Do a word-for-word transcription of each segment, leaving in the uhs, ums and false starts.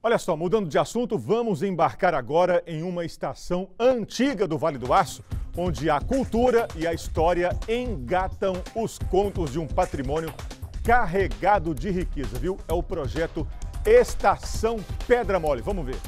Olha só, mudando de assunto, vamos embarcar agora em uma estação antiga do Vale do Aço, onde a cultura e a história engatam os contos de um patrimônio carregado de riqueza, viu? É o projeto Estação Pedra Mole. Vamos ver.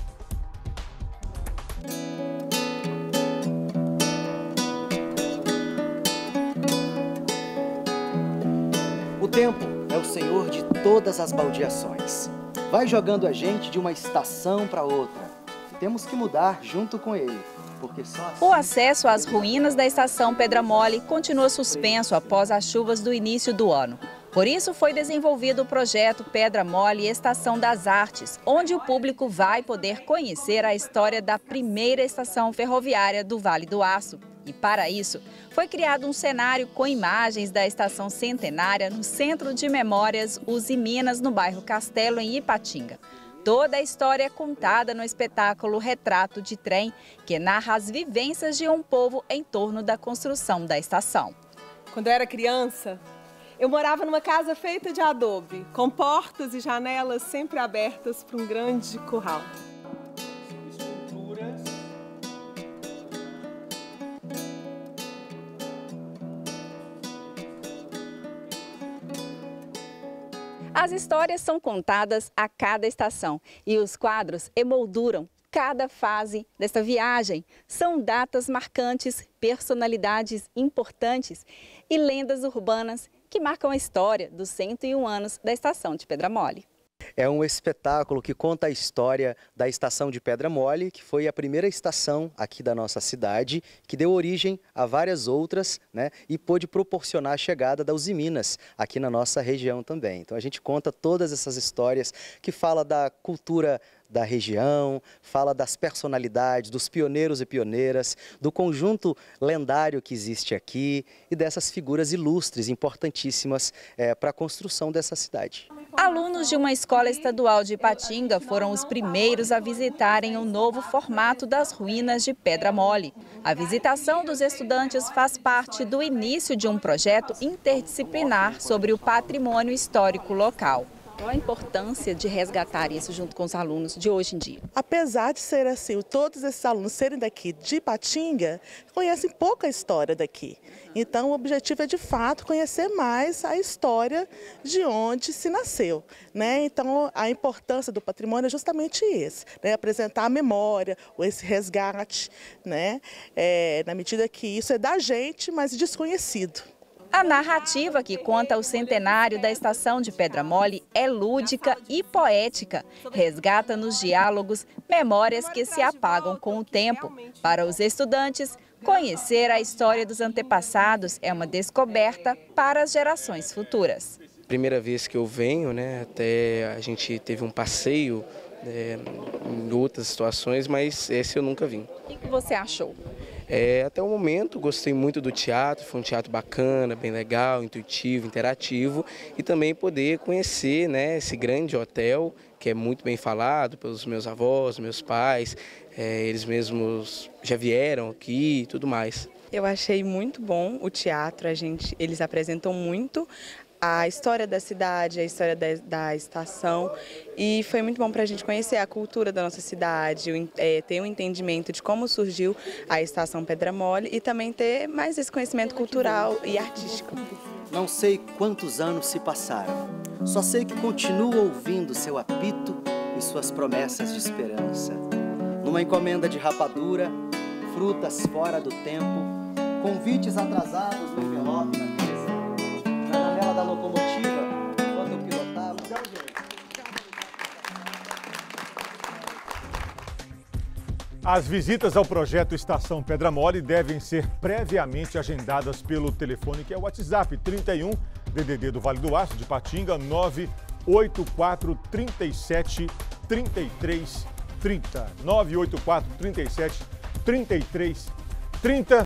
O tempo é o senhor de todas as baldeações. Vai jogando a gente de uma estação para outra. E temos que mudar junto com ele, porque só assim... O acesso às ruínas da Estação Pedra Mole continua suspenso após as chuvas do início do ano. Por isso foi desenvolvido o projeto Pedra Mole Estação das Artes, onde o público vai poder conhecer a história da primeira estação ferroviária do Vale do Aço. E para isso, foi criado um cenário com imagens da estação centenária no Centro de Memórias Uzi Minas, no bairro Castelo, em Ipatinga. Toda a história é contada no espetáculo Retrato de Trem, que narra as vivências de um povo em torno da construção da estação. Quando eu era criança, eu morava numa casa feita de adobe, com portas e janelas sempre abertas para um grande curral. As histórias são contadas a cada estação e os quadros emolduram cada fase dessa viagem. São datas marcantes, personalidades importantes e lendas urbanas que marcam a história dos cento e um anos da Estação de Pedra Mole. É um espetáculo que conta a história da Estação de Pedra Mole, que foi a primeira estação aqui da nossa cidade, que deu origem a várias outras, né, e pôde proporcionar a chegada da Uzi Minas aqui na nossa região também. Então a gente conta todas essas histórias que fala da cultura da região, fala das personalidades, dos pioneiros e pioneiras, do conjunto lendário que existe aqui e dessas figuras ilustres, importantíssimas é, para a construção dessa cidade. Alunos de uma escola estadual de Ipatinga foram os primeiros a visitarem o novo formato das ruínas de Pedra Mole. A visitação dos estudantes faz parte do início de um projeto interdisciplinar sobre o patrimônio histórico local. Qual a importância de resgatar isso junto com os alunos de hoje em dia? Apesar de ser assim, todos esses alunos serem daqui de Ipatinga, conhecem pouca história daqui. Então o objetivo é de fato conhecer mais a história de onde se nasceu, né? Então a importância do patrimônio é justamente esse, né? Apresentar a memória, esse resgate, né? É, na medida que isso é da gente, mas desconhecido. A narrativa que conta o centenário da Estação de Pedra Mole é lúdica e poética. Resgata nos diálogos memórias que se apagam com o tempo. Para os estudantes, conhecer a história dos antepassados é uma descoberta para as gerações futuras. Primeira vez que eu venho, né, até a gente teve um passeio é, em outras situações, mas esse eu nunca vim. O que você achou? É, até o momento gostei muito do teatro, foi um teatro bacana, bem legal, intuitivo, interativo e também poder conhecer, né, esse grande hotel que é muito bem falado pelos meus avós, meus pais, é, eles mesmos já vieram aqui e tudo mais. Eu achei muito bom o teatro, a gente, eles apresentam muito a história da cidade, a história da, da estação e foi muito bom para a gente conhecer a cultura da nossa cidade, o, é, ter um entendimento de como surgiu a Estação Pedra Mole e também ter mais esse conhecimento cultural e artístico. Não sei quantos anos se passaram, só sei que continuo ouvindo seu apito e suas promessas de esperança. Numa encomenda de rapadura, frutas fora do tempo, convites atrasados no envelope na mesa, na janela da locomotiva, quando eu pilotava. As visitas ao projeto Estação Pedra Mole devem ser previamente agendadas pelo telefone que é o WhatsApp trinta e um D D D do Vale do Aço, de Ipatinga, nove oito quatro, três sete, três três três zero. nove oito quatro, três sete, três três três zero.